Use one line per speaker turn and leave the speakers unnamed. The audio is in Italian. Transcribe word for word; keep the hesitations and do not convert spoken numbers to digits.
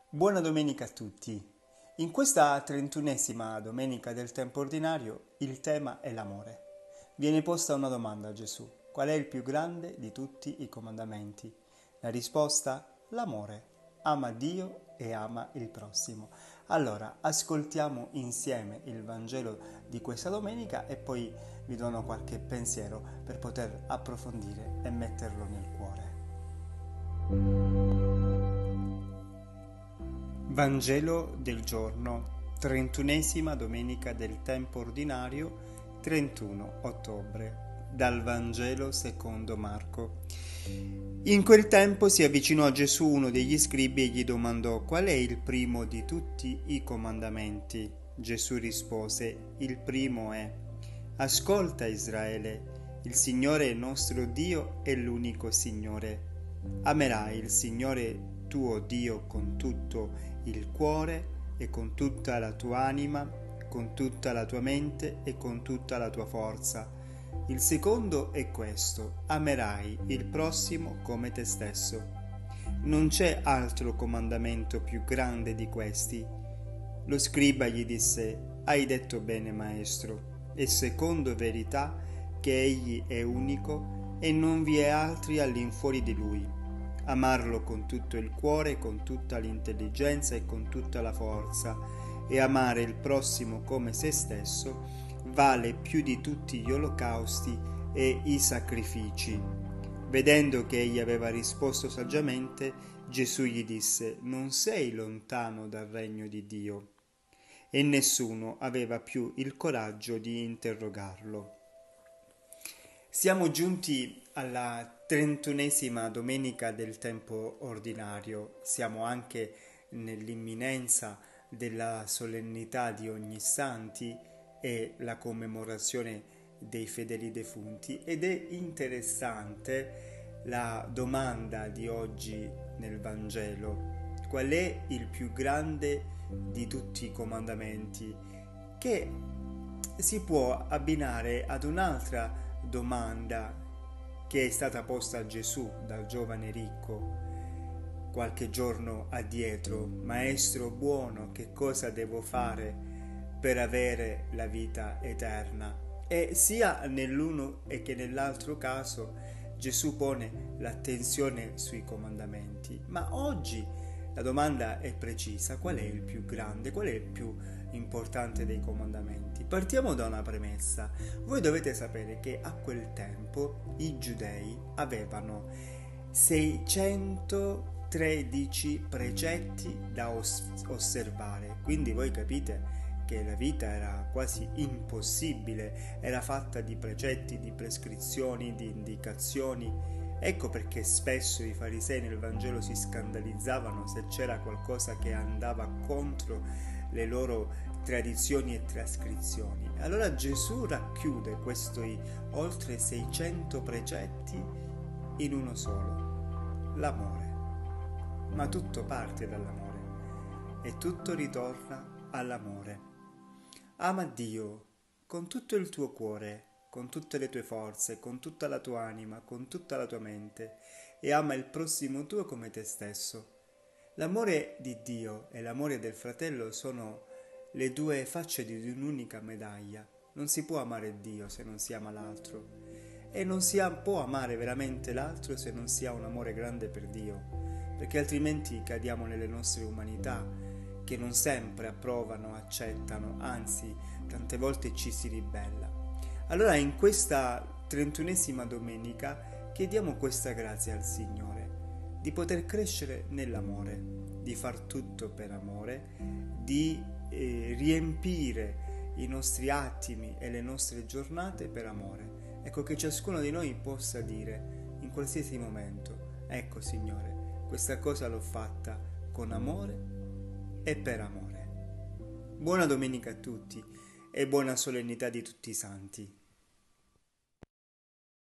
Buona domenica a tutti. In questa trentunesima domenica del tempo ordinario il tema è l'amore. Viene posta una domanda a Gesù: qual è il più grande di tutti i comandamenti? La risposta? L'amore. Ama Dio e ama il prossimo. Allora, ascoltiamo insieme il Vangelo di questa domenica e poi vi dono qualche pensiero per poter approfondire e metterlo nel cuore. Vangelo del giorno, trentunesima domenica del tempo ordinario, trentuno ottobre, dal Vangelo secondo Marco. In quel tempo si avvicinò a Gesù uno degli scribi e gli domandò: qual è il primo di tutti i comandamenti? Gesù rispose: il primo è: ascolta Israele, il Signore il nostro Dio è l'unico Signore. Amerai il Signore tuo Dio con tutto il cuore e con tutta la tua anima, con tutta la tua mente e con tutta la tua forza. Il secondo è questo: amerai il prossimo come te stesso. Non c'è altro comandamento più grande di questi. Lo scriba gli disse: hai detto bene, maestro, è secondo verità che egli è unico e non vi è altri all'infuori di lui. Amarlo con tutto il cuore, con tutta l'intelligenza e con tutta la forza, e amare il prossimo come se stesso vale più di tutti gli olocausti e i sacrifici. Vedendo che egli aveva risposto saggiamente, Gesù gli disse: non sei lontano dal regno di Dio. E nessuno aveva più il coraggio di interrogarlo. Siamo giunti alla trentunesima domenica del tempo ordinario, siamo anche nell'imminenza della solennità di Ognissanti e la commemorazione dei fedeli defunti, ed è interessante la domanda di oggi nel Vangelo: qual è il più grande di tutti i comandamenti? Che si può abbinare ad un'altra domanda che è stata posta a Gesù dal giovane ricco qualche giorno addietro: Maestro buono, che cosa devo fare per avere la vita eterna? E sia nell'uno e che nell'altro caso Gesù pone l'attenzione sui comandamenti, ma oggi la domanda è precisa: qual è il più grande, qual è il più importante dei comandamenti? Partiamo da una premessa. Voi dovete sapere che a quel tempo i giudei avevano seicentotredici precetti da os- osservare, quindi voi capite che la vita era quasi impossibile, era fatta di precetti, di prescrizioni, di indicazioni. Ecco perché spesso i farisei nel Vangelo si scandalizzavano se c'era qualcosa che andava contro le loro tradizioni e trascrizioni. Allora Gesù racchiude questi oltre seicento precetti in uno solo: l'amore. Ma tutto parte dall'amore e tutto ritorna all'amore. Ama Dio con tutto il tuo cuore, con tutte le tue forze, con tutta la tua anima, con tutta la tua mente, e ama il prossimo tuo come te stesso. L'amore di Dio e l'amore del fratello sono le due facce di un'unica medaglia. Non si può amare Dio se non si ama l'altro, e non si può amare veramente l'altro se non si ha un amore grande per Dio, perché altrimenti cadiamo nelle nostre umanità, che non sempre approvano, accettano, anzi tante volte ci si ribella. Allora in questa trentunesima domenica chiediamo questa grazia al Signore, di poter crescere nell'amore, di far tutto per amore, di eh, riempire i nostri attimi e le nostre giornate per amore. Ecco, che ciascuno di noi possa dire in qualsiasi momento: ecco Signore, questa cosa l'ho fatta con amore e per amore. Buona domenica a tutti e buona solennità di tutti i santi.